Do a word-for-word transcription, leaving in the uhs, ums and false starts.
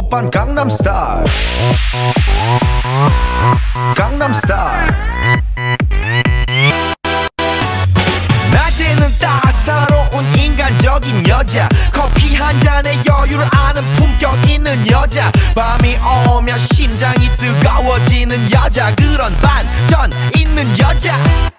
오빤 강남스타일 강남스타일. 낮에는 따사로운 인간적인 여자, 커피 한 잔에 여유를 아는 품격 있는 여자, 밤이 오면 심장이 뜨거워지는 여자, 그런 반전 있는 여자.